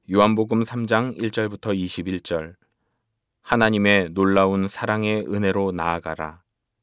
요한복음 3장 1절부터 21절. 하나님의 놀라운 사랑의 은혜로 나아가라.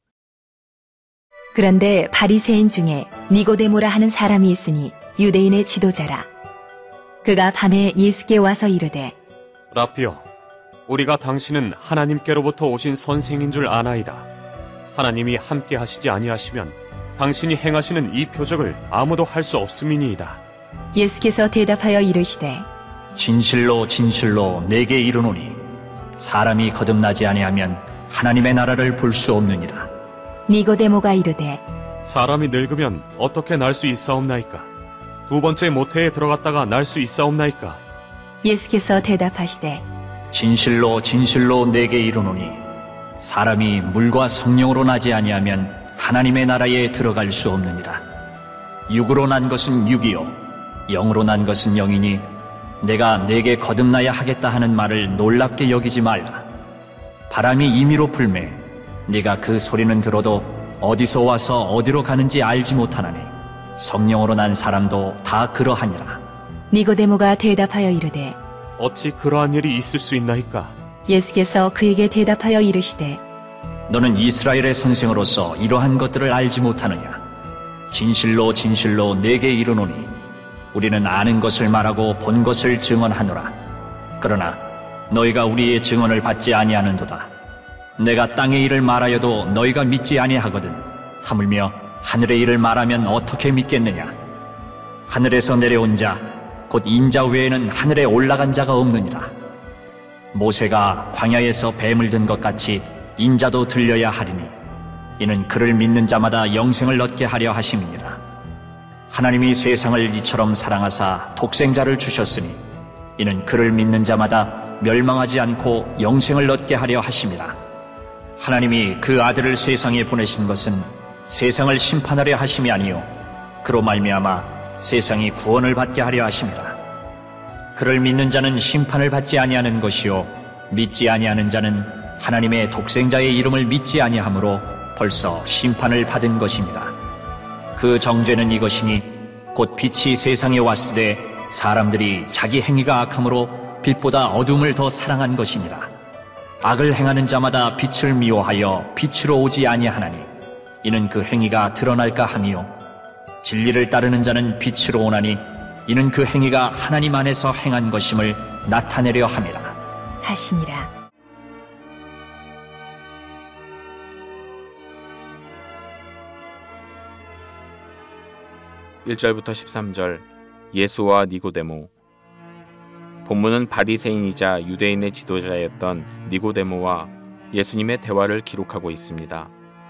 그런데 바리새인 중에 니고데모라 하는 사람이 있으니 유대인의 지도자라. 그가 밤에 예수께 와서 이르되, 라피어, 우리가 당신은 하나님께로부터 오신 선생인 줄 아나이다. 하나님이 함께 하시지 아니하시면 당신이 행하시는 이 표적을 아무도 할 수 없음이니이다. 예수께서 대답하여 이르시되, 진실로 진실로 내게 이르노니 사람이 거듭나지 아니하면 하나님의 나라를 볼 수 없느니라. 니고데모가 이르되, 사람이 늙으면 어떻게 날 수 있사옵나이까? 두 번째 모태에 들어갔다가 날 수 있사옵나이까? 예수께서 대답하시되, 진실로 진실로 내게 이르노니 사람이 물과 성령으로 나지 아니하면 하나님의 나라에 들어갈 수 없느니라. 육으로 난 것은 육이요 영으로 난 것은 영이니 내가 내게 거듭나야 하겠다 하는 말을 놀랍게 여기지 말라. 바람이 임의로 불매 네가 그 소리는 들어도 어디서 와서 어디로 가는지 알지 못하나니 성령으로 난 사람도 다 그러하니라. 니고데모가 대답하여 이르되, 어찌 그러한 일이 있을 수 있나이까? 예수께서 그에게 대답하여 이르시되, 너는 이스라엘의 선생으로서 이러한 것들을 알지 못하느냐? 진실로 진실로 내게 이르노니 우리는 아는 것을 말하고 본 것을 증언하노라. 그러나 너희가 우리의 증언을 받지 아니하는도다. 내가 땅의 일을 말하여도 너희가 믿지 아니하거든. 하물며 하늘의 일을 말하면 어떻게 믿겠느냐? 하늘에서 내려온 자 곧 인자 외에는 하늘에 올라간 자가 없느니라. 모세가 광야에서 뱀을 든 것 같이 인자도 들려야 하리니 이는 그를 믿는 자마다 영생을 얻게 하려 하심이니라. 하나님이 세상을 이처럼 사랑하사 독생자를 주셨으니 이는 그를 믿는 자마다 멸망하지 않고 영생을 얻게 하려 하심이라. 하나님이 그 아들을 세상에 보내신 것은 세상을 심판하려 하심이 아니요 그로 말미암아 세상이 구원을 받게 하려 하심이라. 그를 믿는 자는 심판을 받지 아니하는 것이요 믿지 아니하는 자는 하나님의 독생자의 이름을 믿지 아니하므로 벌써 심판을 받은 것입니다. 그 정죄는 이것이니 곧 빛이 세상에 왔으되 사람들이 자기 행위가 악함으로 빛보다 어둠을 더 사랑한 것이니라. 악을 행하는 자마다 빛을 미워하여 빛으로 오지 아니하나니 이는 그 행위가 드러날까 함이요 진리를 따르는 자는 빛으로 오나니 이는 그 행위가 하나님 안에서 행한 것임을 나타내려 함이라 하시니라. (1절부터 13절) 예수와 니고데모. 본문은 바리새인이자 유대인의 지도자였던 니고데모와 예수님의 대화를 기록하고 있습니다.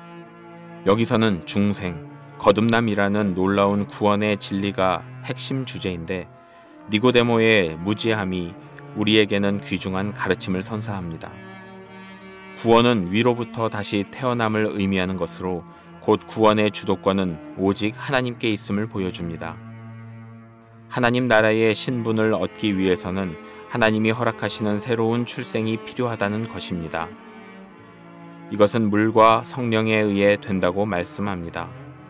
여기서는 중생, 거듭남이라는 놀라운 구원의 진리가 핵심 주제인데 니고데모의 무지함이 우리에게는 귀중한 가르침을 선사합니다. 구원은 위로부터 다시 태어남을 의미하는 것으로 곧 구원의 주도권은 오직 하나님께 있음을 보여줍니다. 하나님 나라의 신분을 얻기 위해서는 하나님이 허락하시는 새로운 출생이 필요하다는 것입니다. 이것은 물과 성령에 의해 된다고 말씀합니다.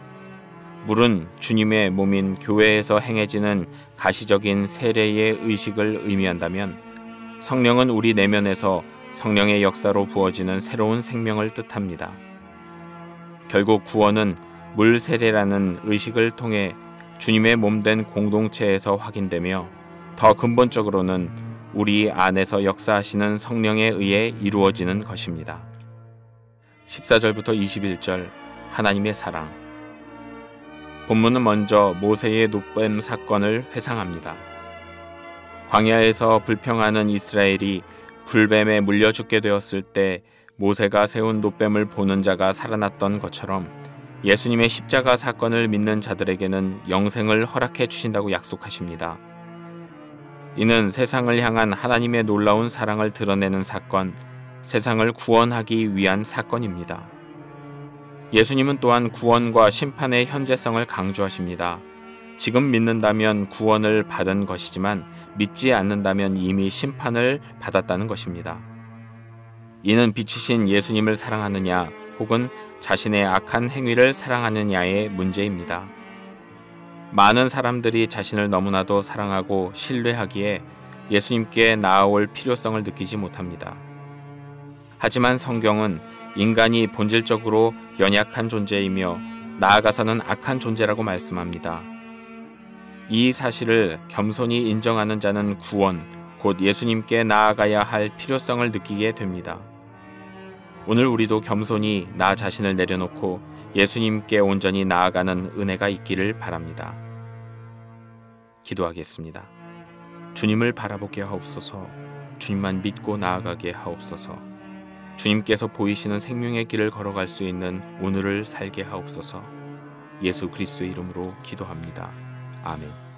물은 주님의 몸인 교회에서 행해지는 가시적인 세례의 의식을 의미한다면 성령은 우리 내면에서 성령의 역사로 부어지는 새로운 생명을 뜻합니다. 결국 구원은 물 세례라는 의식을 통해 주님의 몸된 공동체에서 확인되며 더 근본적으로는 우리 안에서 역사하시는 성령에 의해 이루어지는 것입니다. 14절부터 21절 하나님의 사랑. 본문은 먼저 모세의 놋뱀 사건을 회상합니다. 광야에서 불평하는 이스라엘이 불뱀에 물려 죽게 되었을 때 모세가 세운 놋뱀을 보는 자가 살아났던 것처럼 예수님의 십자가 사건을 믿는 자들에게는 영생을 허락해 주신다고 약속하십니다. 이는 세상을 향한 하나님의 놀라운 사랑을 드러내는 사건, 세상을 구원하기 위한 사건입니다. 예수님은 또한 구원과 심판의 현재성을 강조하십니다. 지금 믿는다면 구원을 받은 것이지만 믿지 않는다면 이미 심판을 받았다는 것입니다. 이는 빛이신 예수님을 사랑하느냐 혹은 자신의 악한 행위를 사랑하느냐의 문제입니다. 많은 사람들이 자신을 너무나도 사랑하고 신뢰하기에 예수님께 나아올 필요성을 느끼지 못합니다. 하지만 성경은 인간이 본질적으로 연약한 존재이며 나아가서는 악한 존재라고 말씀합니다. 이 사실을 겸손히 인정하는 자는 구원, 곧 예수님께 나아가야 할 필요성을 느끼게 됩니다. 오늘 우리도 겸손히 나 자신을 내려놓고 예수님께 온전히 나아가는 은혜가 있기를 바랍니다. 기도하겠습니다. 주님을 바라보게 하옵소서. 주님만 믿고 나아가게 하옵소서. 주님께서 보이시는 생명의 길을 걸어갈 수 있는 오늘을 살게 하옵소서. 예수 그리스도의 이름으로 기도합니다. 아멘.